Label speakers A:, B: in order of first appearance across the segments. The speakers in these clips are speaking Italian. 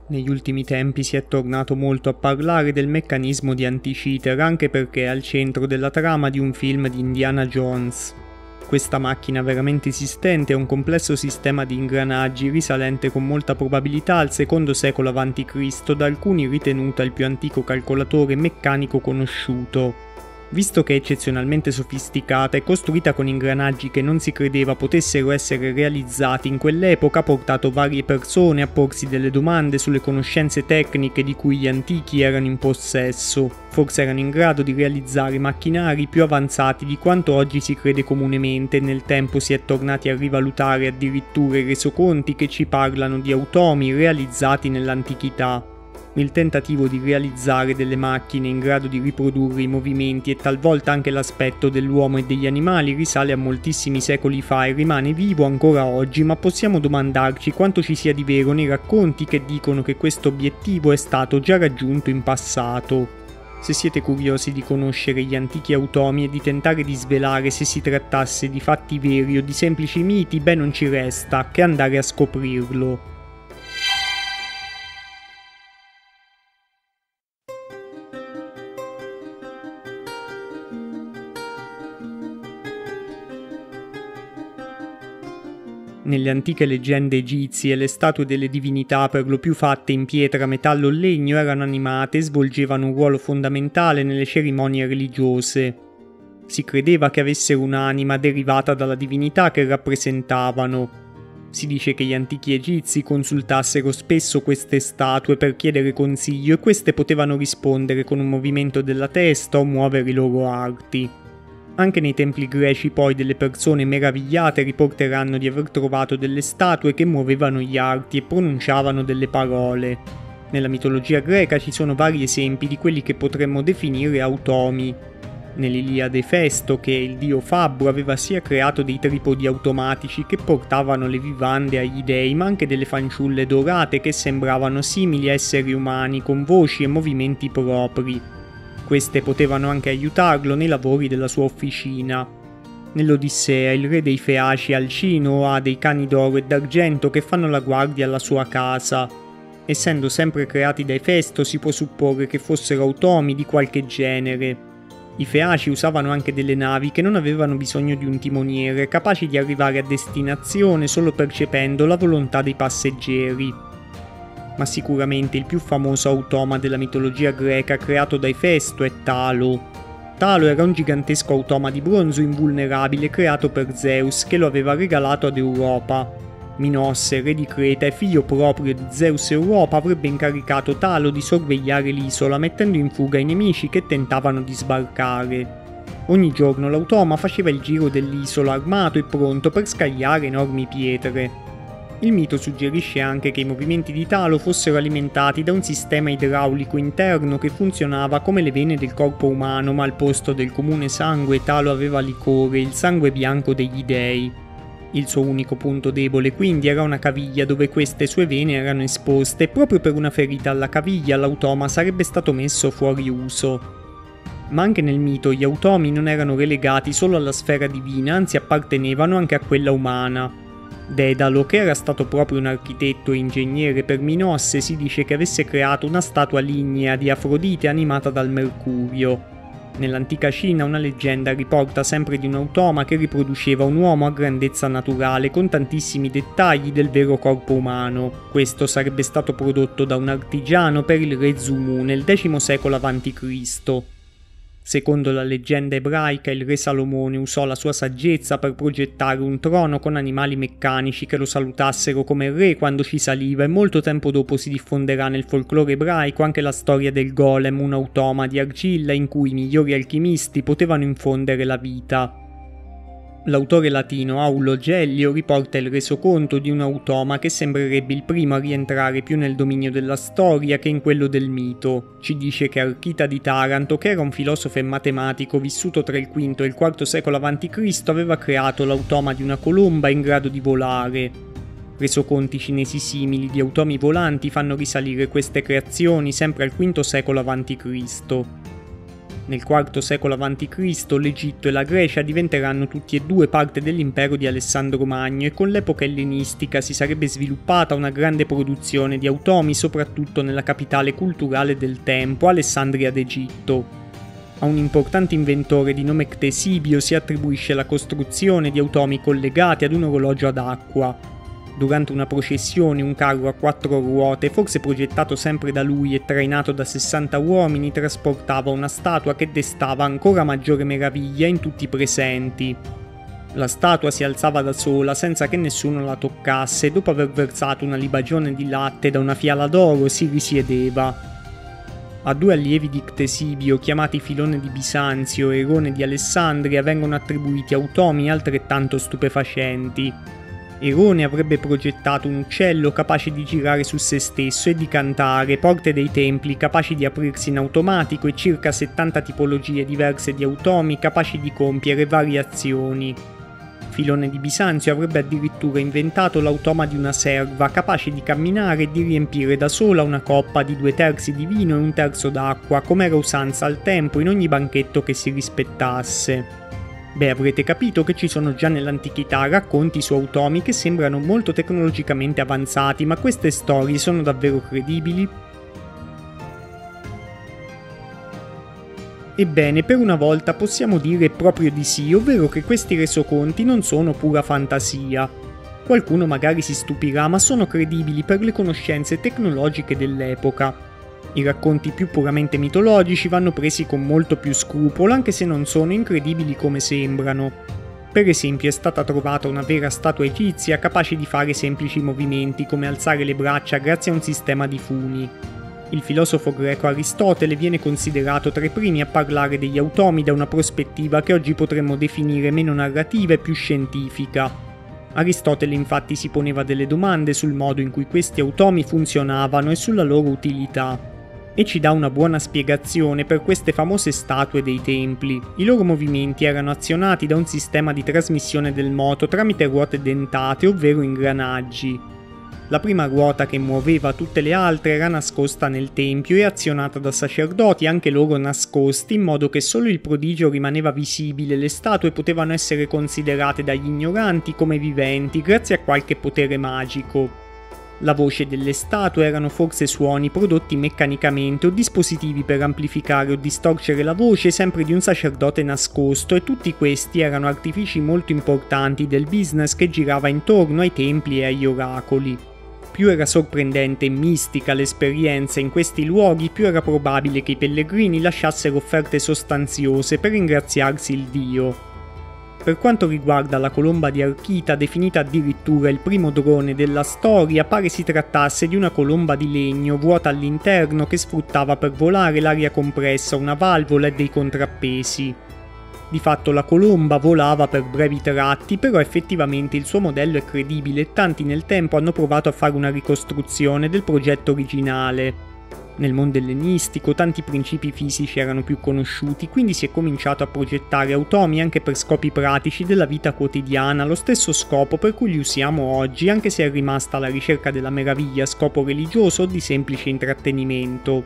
A: Negli ultimi tempi si è tornato molto a parlare del meccanismo di Anticheater anche perché è al centro della trama di un film di Indiana Jones. Questa macchina veramente esistente è un complesso sistema di ingranaggi risalente con molta probabilità al II secolo a.C., da alcuni ritenuta il più antico calcolatore meccanico conosciuto. Visto che è eccezionalmente sofisticata e costruita con ingranaggi che non si credeva potessero essere realizzati in quell'epoca, ha portato varie persone a porsi delle domande sulle conoscenze tecniche di cui gli antichi erano in possesso. Forse erano in grado di realizzare macchinari più avanzati di quanto oggi si crede comunemente e nel tempo si è tornati a rivalutare addirittura i resoconti che ci parlano di automi realizzati nell'antichità. Il tentativo di realizzare delle macchine in grado di riprodurre i movimenti e talvolta anche l'aspetto dell'uomo e degli animali risale a moltissimi secoli fa e rimane vivo ancora oggi, ma possiamo domandarci quanto ci sia di vero nei racconti che dicono che questo obiettivo è stato già raggiunto in passato. Se siete curiosi di conoscere gli antichi automi e di tentare di svelare se si trattasse di fatti veri o di semplici miti, beh, non ci resta che andare a scoprirlo. Nelle antiche leggende egizie le statue delle divinità, per lo più fatte in pietra, metallo o legno, erano animate e svolgevano un ruolo fondamentale nelle cerimonie religiose. Si credeva che avessero un'anima derivata dalla divinità che rappresentavano. Si dice che gli antichi egizi consultassero spesso queste statue per chiedere consiglio e queste potevano rispondere con un movimento della testa o muovere i loro arti. Anche nei templi greci poi delle persone meravigliate riporteranno di aver trovato delle statue che muovevano gli arti e pronunciavano delle parole. Nella mitologia greca ci sono vari esempi di quelli che potremmo definire automi. Nell'Iliade Festo, che è il dio fabbro, aveva sia creato dei tripodi automatici che portavano le vivande agli dei, ma anche delle fanciulle dorate che sembravano simili a esseri umani con voci e movimenti propri. Queste potevano anche aiutarlo nei lavori della sua officina. Nell'Odissea il re dei Feaci Alcino ha dei cani d'oro e d'argento che fanno la guardia alla sua casa. Essendo sempre creati da Efesto si può supporre che fossero automi di qualche genere. I Feaci usavano anche delle navi che non avevano bisogno di un timoniere, capaci di arrivare a destinazione solo percependo la volontà dei passeggeri. Ma sicuramente il più famoso automa della mitologia greca creato da Efesto è Talo. Talo era un gigantesco automa di bronzo invulnerabile creato per Zeus che lo aveva regalato ad Europa. Minosse, re di Creta e figlio proprio di Zeus Europa, avrebbe incaricato Talo di sorvegliare l'isola mettendo in fuga i nemici che tentavano di sbarcare. Ogni giorno l'automa faceva il giro dell'isola armato e pronto per scagliare enormi pietre. Il mito suggerisce anche che i movimenti di Talo fossero alimentati da un sistema idraulico interno che funzionava come le vene del corpo umano, ma al posto del comune sangue Talo aveva licore, il sangue bianco degli dei. Il suo unico punto debole quindi era una caviglia dove queste sue vene erano esposte e proprio per una ferita alla caviglia l'automa sarebbe stato messo fuori uso. Ma anche nel mito gli automi non erano relegati solo alla sfera divina, anzi appartenevano anche a quella umana. Dedalo, che era stato proprio un architetto e ingegnere per Minosse, si dice che avesse creato una statua lignea di Afrodite animata dal Mercurio. Nell'antica Cina una leggenda riporta sempre di un automa che riproduceva un uomo a grandezza naturale con tantissimi dettagli del vero corpo umano. Questo sarebbe stato prodotto da un artigiano per il re Zumu nel X secolo a.C. Secondo la leggenda ebraica, il re Salomone usò la sua saggezza per progettare un trono con animali meccanici che lo salutassero come re quando ci saliva e molto tempo dopo si diffonderà nel folklore ebraico anche la storia del golem, un automa di argilla in cui i migliori alchimisti potevano infondere la vita. L'autore latino Aulo Gellio riporta il resoconto di un automa che sembrerebbe il primo a rientrare più nel dominio della storia che in quello del mito. Ci dice che Archita di Taranto, che era un filosofo e matematico vissuto tra il V e il IV secolo a.C., aveva creato l'automa di una colomba in grado di volare. Resoconti cinesi simili di automi volanti fanno risalire queste creazioni sempre al V secolo a.C. Nel IV secolo a.C. l'Egitto e la Grecia diventeranno tutti e due parte dell'impero di Alessandro Magno e con l'epoca ellenistica si sarebbe sviluppata una grande produzione di automi soprattutto nella capitale culturale del tempo, Alessandria d'Egitto. A un importante inventore di nome Ctesibio si attribuisce la costruzione di automi collegati ad un orologio ad acqua. Durante una processione un carro a 4 ruote, forse progettato sempre da lui e trainato da 60 uomini, trasportava una statua che destava ancora maggiore meraviglia in tutti i presenti. La statua si alzava da sola senza che nessuno la toccasse e dopo aver versato una libagione di latte da una fiala d'oro si risiedeva. A 2 allievi di Ctesibio, chiamati Filone di Bisanzio e Erone di Alessandria, vengono attribuiti automi altrettanto stupefacenti. Erone avrebbe progettato un uccello capace di girare su se stesso e di cantare, porte dei templi capaci di aprirsi in automatico e circa 70 tipologie diverse di automi capaci di compiere varie azioni. Filone di Bisanzio avrebbe addirittura inventato l'automa di una serva capace di camminare e di riempire da sola una coppa di 2/3 di vino e 1/3 d'acqua, come era usanza al tempo in ogni banchetto che si rispettasse. Beh, avrete capito che ci sono già nell'antichità racconti su automi che sembrano molto tecnologicamente avanzati, ma queste storie sono davvero credibili? Ebbene, per una volta possiamo dire proprio di sì, ovvero che questi resoconti non sono pura fantasia. Qualcuno magari si stupirà, ma sono credibili per le conoscenze tecnologiche dell'epoca. I racconti più puramente mitologici vanno presi con molto più scrupolo, anche se non sono incredibili come sembrano. Per esempio è stata trovata una vera statua egizia capace di fare semplici movimenti come alzare le braccia grazie a un sistema di funi. Il filosofo greco Aristotele viene considerato tra i primi a parlare degli automi da una prospettiva che oggi potremmo definire meno narrativa e più scientifica. Aristotele infatti si poneva delle domande sul modo in cui questi automi funzionavano e sulla loro utilità. E ci dà una buona spiegazione per queste famose statue dei templi. I loro movimenti erano azionati da un sistema di trasmissione del moto tramite ruote dentate, ovvero ingranaggi. La prima ruota che muoveva tutte le altre era nascosta nel tempio e azionata da sacerdoti anche loro nascosti, in modo che solo il prodigio rimaneva visibile e le statue potevano essere considerate dagli ignoranti come viventi grazie a qualche potere magico. La voce delle statue erano forse suoni prodotti meccanicamente o dispositivi per amplificare o distorcere la voce sempre di un sacerdote nascosto, e tutti questi erano artifici molto importanti del business che girava intorno ai templi e agli oracoli. Più era sorprendente e mistica l'esperienza in questi luoghi, più era probabile che i pellegrini lasciassero offerte sostanziose per ringraziarsi il dio. Per quanto riguarda la colomba di Archita, definita addirittura il primo drone della storia, pare si trattasse di una colomba di legno vuota all'interno che sfruttava per volare l'aria compressa, una valvola e dei contrappesi. Di fatto la colomba volava per brevi tratti, però effettivamente il suo modello è credibile e tanti nel tempo hanno provato a fare una ricostruzione del progetto originale. Nel mondo ellenistico tanti principi fisici erano più conosciuti, quindi si è cominciato a progettare automi anche per scopi pratici della vita quotidiana, lo stesso scopo per cui li usiamo oggi, anche se è rimasta la ricerca della meraviglia a scopo religioso o di semplice intrattenimento.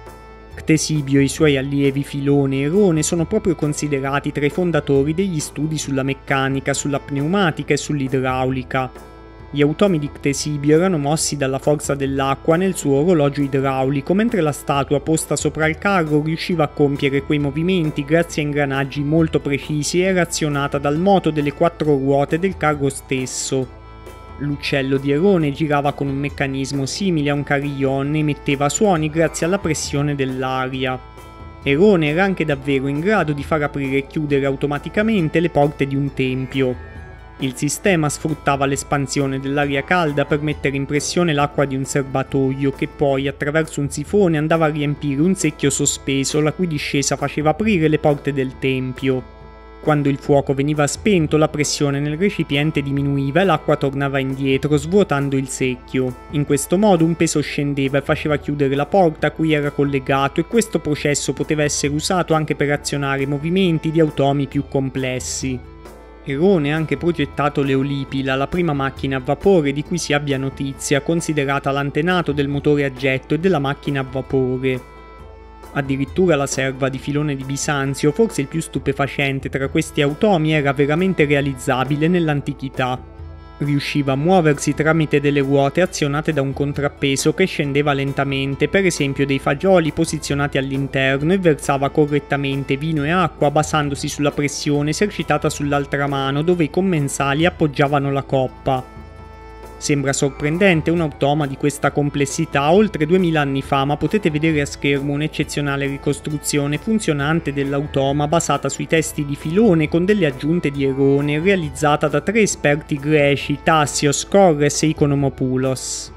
A: Ctesibio e i suoi allievi Filone e Erone sono proprio considerati tra i fondatori degli studi sulla meccanica, sulla pneumatica e sull'idraulica. Gli automi di Ctesibio erano mossi dalla forza dell'acqua nel suo orologio idraulico, mentre la statua posta sopra il carro riusciva a compiere quei movimenti grazie a ingranaggi molto precisi e era azionata dal moto delle 4 ruote del carro stesso. L'uccello di Erone girava con un meccanismo simile a un carillon e emetteva suoni grazie alla pressione dell'aria. Erone era anche davvero in grado di far aprire e chiudere automaticamente le porte di un tempio. Il sistema sfruttava l'espansione dell'aria calda per mettere in pressione l'acqua di un serbatoio che poi, attraverso un sifone, andava a riempire un secchio sospeso la cui discesa faceva aprire le porte del tempio. Quando il fuoco veniva spento, la pressione nel recipiente diminuiva e l'acqua tornava indietro, svuotando il secchio. In questo modo un peso scendeva e faceva chiudere la porta a cui era collegato, e questo processo poteva essere usato anche per azionare movimenti di automi più complessi. Erone ha anche progettato l'Eolipila, la prima macchina a vapore di cui si abbia notizia, considerata l'antenato del motore a getto e della macchina a vapore. Addirittura la serva di Filone di Bisanzio, forse il più stupefacente tra questi automi, era veramente realizzabile nell'antichità. Riusciva a muoversi tramite delle ruote azionate da un contrappeso che scendeva lentamente, per esempio dei fagioli posizionati all'interno, e versava correttamente vino e acqua basandosi sulla pressione esercitata sull'altra mano dove i commensali appoggiavano la coppa. Sembra sorprendente un automa di questa complessità oltre 2000 anni fa, ma potete vedere a schermo un'eccezionale ricostruzione funzionante dell'automa basata sui testi di Filone con delle aggiunte di Erone, realizzata da 3 esperti greci, Tassios, Corres e Ikonomopoulos.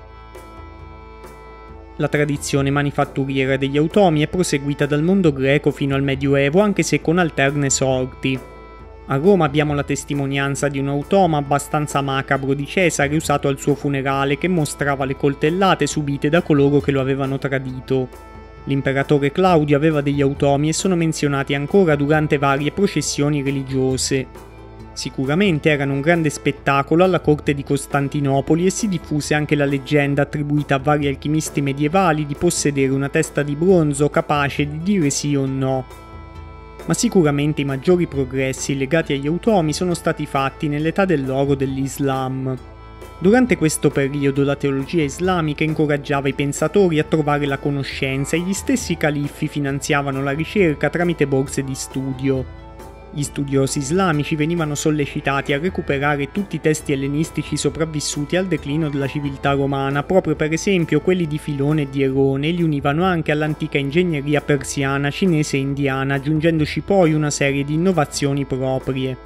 A: La tradizione manifatturiera degli automi è proseguita dal mondo greco fino al Medioevo, anche se con alterne sorti. A Roma abbiamo la testimonianza di un automa abbastanza macabro di Cesare usato al suo funerale, che mostrava le coltellate subite da coloro che lo avevano tradito. L'imperatore Claudio aveva degli automi e sono menzionati ancora durante varie processioni religiose. Sicuramente erano un grande spettacolo alla corte di Costantinopoli e si diffuse anche la leggenda attribuita a vari alchimisti medievali di possedere una testa di bronzo capace di dire sì o no. Ma sicuramente i maggiori progressi legati agli automi sono stati fatti nell'età dell'oro dell'Islam. Durante questo periodo la teologia islamica incoraggiava i pensatori a trovare la conoscenza e gli stessi califfi finanziavano la ricerca tramite borse di studio. Gli studiosi islamici venivano sollecitati a recuperare tutti i testi ellenistici sopravvissuti al declino della civiltà romana, proprio per esempio quelli di Filone e di Erone, e li univano anche all'antica ingegneria persiana, cinese e indiana, aggiungendoci poi una serie di innovazioni proprie.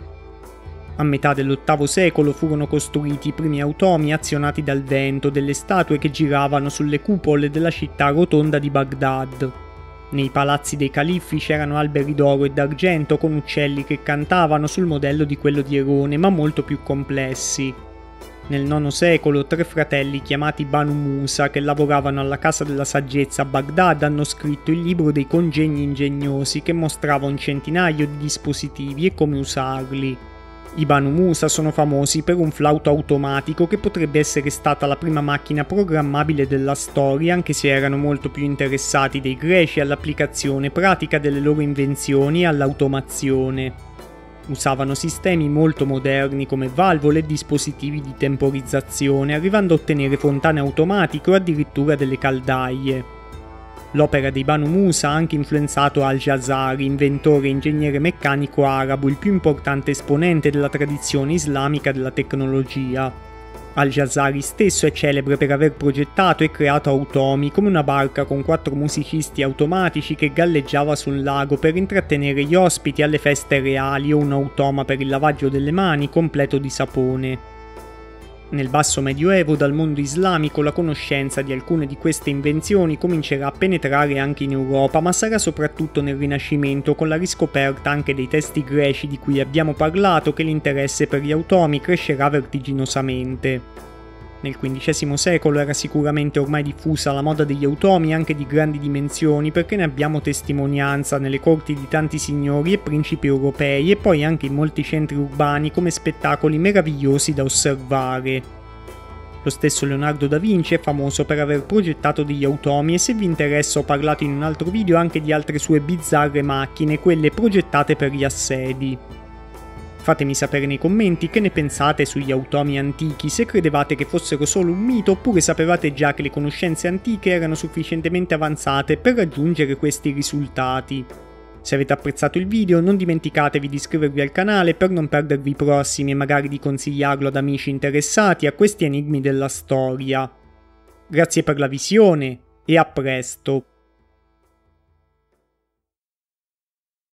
A: A metà dell'VIII secolo furono costruiti i primi automi azionati dal vento, delle statue che giravano sulle cupole della città rotonda di Baghdad. Nei palazzi dei califfi c'erano alberi d'oro e d'argento con uccelli che cantavano sul modello di quello di Erone, ma molto più complessi. Nel IX secolo 3 fratelli chiamati Banu Musa, che lavoravano alla Casa della Saggezza a Baghdad, hanno scritto il libro dei congegni ingegnosi, che mostrava un centinaio di dispositivi e come usarli. I Banu Musa sono famosi per un flauto automatico che potrebbe essere stata la prima macchina programmabile della storia, anche se erano molto più interessati dei greci all'applicazione pratica delle loro invenzioni e all'automazione. Usavano sistemi molto moderni come valvole e dispositivi di temporizzazione, arrivando a ottenere fontane automatiche o addirittura delle caldaie. L'opera dei Banu Musa ha anche influenzato Al-Jazari, inventore e ingegnere meccanico arabo, il più importante esponente della tradizione islamica della tecnologia. Al-Jazari stesso è celebre per aver progettato e creato automi, come una barca con 4 musicisti automatici che galleggiava sul lago per intrattenere gli ospiti alle feste reali, o un automa per il lavaggio delle mani completo di sapone. Nel basso medioevo dal mondo islamico la conoscenza di alcune di queste invenzioni comincerà a penetrare anche in Europa, ma sarà soprattutto nel Rinascimento, con la riscoperta anche dei testi greci di cui abbiamo parlato, che l'interesse per gli automi crescerà vertiginosamente. Nel XV secolo era sicuramente ormai diffusa la moda degli automi anche di grandi dimensioni, perché ne abbiamo testimonianza nelle corti di tanti signori e principi europei e poi anche in molti centri urbani come spettacoli meravigliosi da osservare. Lo stesso Leonardo da Vinci è famoso per aver progettato degli automi, e se vi interessa ho parlato in un altro video anche di altre sue bizzarre macchine, quelle progettate per gli assedi. Fatemi sapere nei commenti che ne pensate sugli automi antichi, se credevate che fossero solo un mito oppure sapevate già che le conoscenze antiche erano sufficientemente avanzate per raggiungere questi risultati. Se avete apprezzato il video non dimenticatevi di iscrivervi al canale per non perdervi i prossimi e magari di consigliarlo ad amici interessati a questi enigmi della storia. Grazie per la visione e a presto!